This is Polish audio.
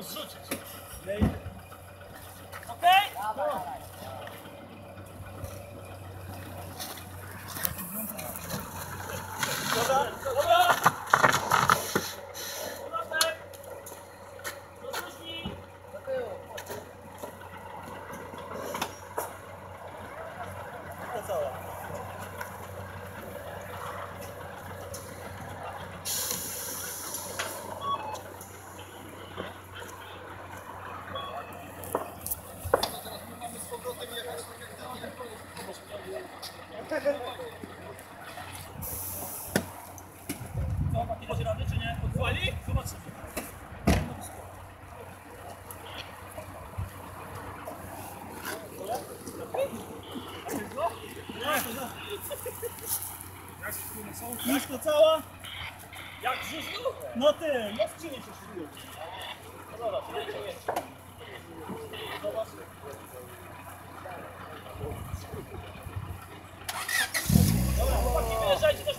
zrzucić. Okej? Dobra, dobra. Powrotek. Rozluźnij. To cała. Co, taki dasz radę, czy nie? Odwali? Zobaczymy. Już to cała? Jak brzuchu? No ty, no skrzynie się szykuje. No dobra, to nie jest. Zobacz. Dobra, chłopaki, wyjeżdżajcie do